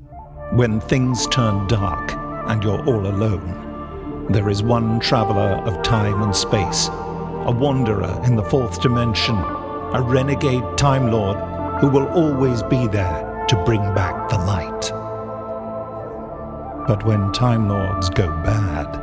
When things turn dark and you're all alone, there is one traveler of time and space, a wanderer in the fourth dimension, a renegade Time Lord who will always be there to bring back the light. But when Time Lords go bad,